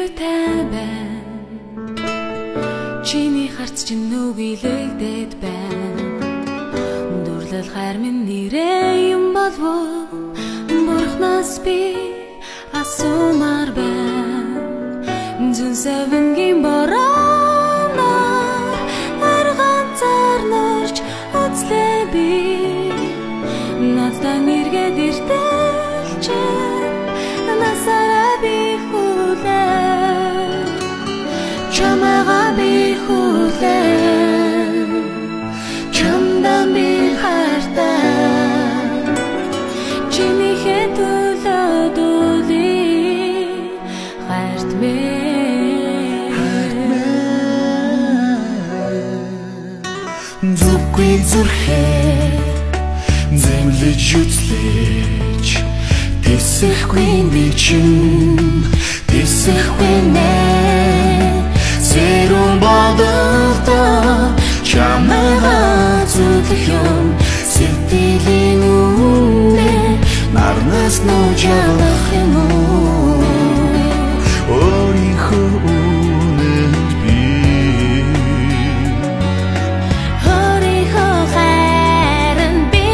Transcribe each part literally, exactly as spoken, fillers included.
юутай байна. Чиний харц чинь нүгилэгдээд байна. Дурлал хайр минь нэрээ юм болов Бурхнаас би асуумаар байна. Зүн савингийн бороо арганцаар норч үзлээ би. Надтай мэргээд иртэл чинь насаараа би хүлээ. Чамайгаа би хүлээ. Чамдан би хайртай. Чинийхээ төлөө дүүлээ хайрт минь. Зүггүй зүрхээ зэмлэж үзлээч тэсэхгүй би чинь тэсэхгүй нэ сэрүүн бодолтой чамайгаа зүтгэх юм сэтгэлийн үнэ нарнаас нуужалах юм уу өөрийнхөө үнэнд би өөрийнхөө хайранд би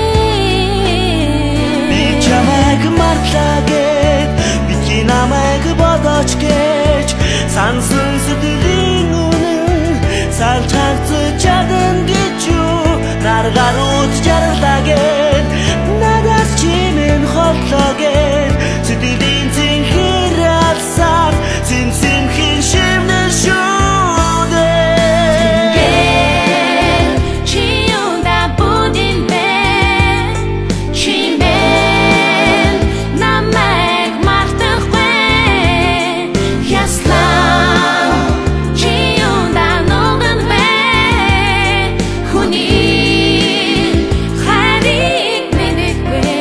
би чамайг мартлагэд би чи намайг бодож гэж сансан сэтгэлийн үнэн салчаагч чадан гэж юу наргарууд жарлагэд надаас чимэн хотлогэд сэтгэлийн цэнхэр алсаар цэмцэмхэн шивнэн шүүдэ чи юунда будин мэн чи мэн намайг мартахгүй яслаа чи юунда ногон бэ хүний хайрыг мэдхгүй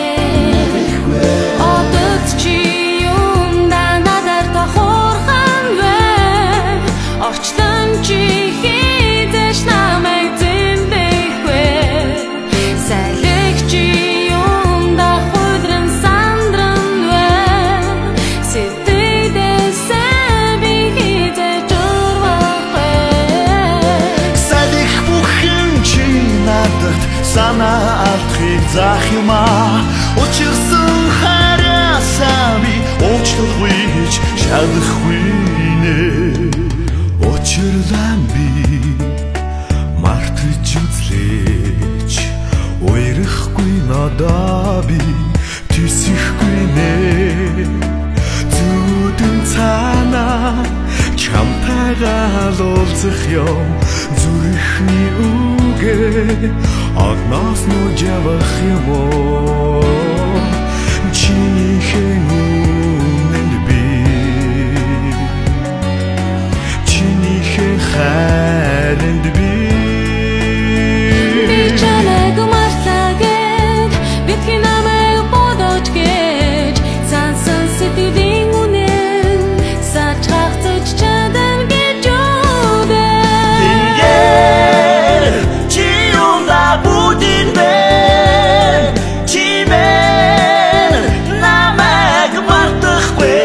одод чи юунда надад тохорхон вэ орчлон чи хизээш намайг зэмбэхгүй салхи чи юунда худран сандран вэ сэтгэлээсээ би хизээж урвахгүй салхи бүхэн чи надад санаа алдахыг заах юм аа учирсан хараасаа би уучлахгүй гэж шалахгүй нэ учирлан би мартаж үзлээч уйрахгүй надаа би тисэхгүй нэ зүудэн цаанаа чамтайгаа уулзах юм зүрхний үгээ агнаас нуужавах юм уу чинийхээ үнэнд би чинийхээ хайранд би би чамайг мартлагэд битгий намайг бодож гэж сансан сэтгэлийн үнэн салчаагч чадан гэж үдэ чи юунда будин бэ чи мэн намайг мартахгүй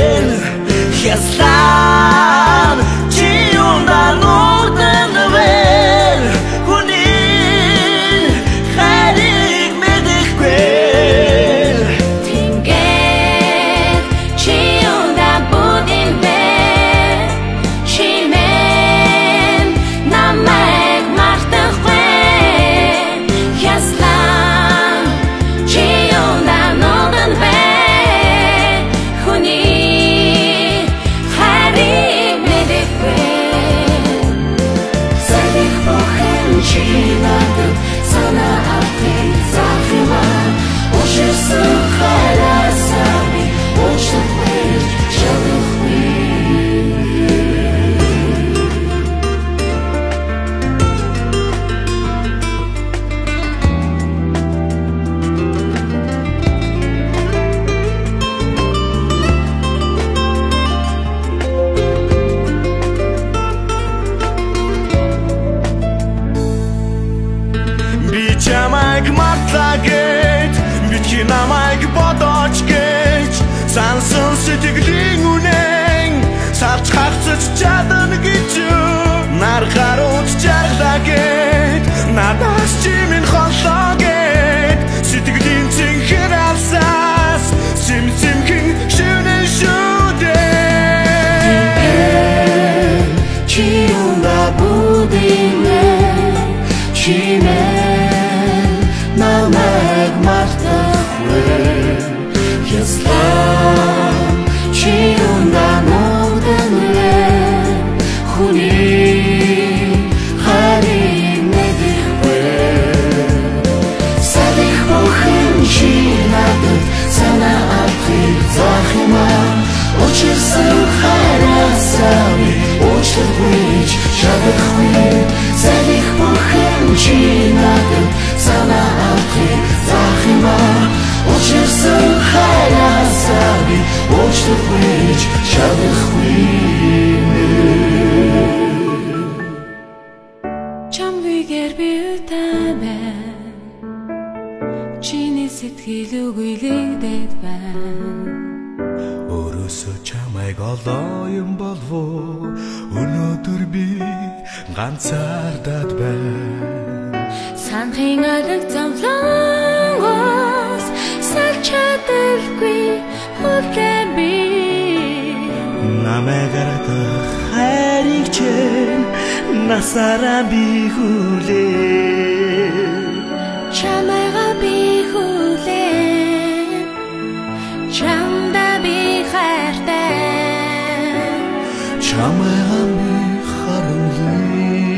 яслаа чи юунда ногон вэ хүний хайрыг мэдхгүй тингээд чи юунда будин бэ чи мэн намайг мартахгүй яслаа чи юунда ногон вэ хүний хайрыг мэдхгүй салхи бүхэн чи надад санаа алдахыг заах юм аа учирсан хараасаа би уучлахгүй шалахгүй би чамайг мартлагэд би чи намайг бодож гэж сансан сэтгэлийн үнэн учирсан хайраасаа би уучлалгүйч чадахгүй залих бүхэн чи надад санаа авахыг заах юм аа учирсан хайраасаа би уучлалгүйч чадахгүй чамгүйгээр би утаа чиний сэтгэл үгүйлэгдээд байна Өрөөсөө чамайг олоо юм болов өнөөдөр би ганцаардаад байна санахын арга замлангоос салж чадалгүй хүлээн би намайг арадах хайрыг чинь насаараа би хүлээ чамайга би хүлээн чамда би хайртай чамайга би харамлаа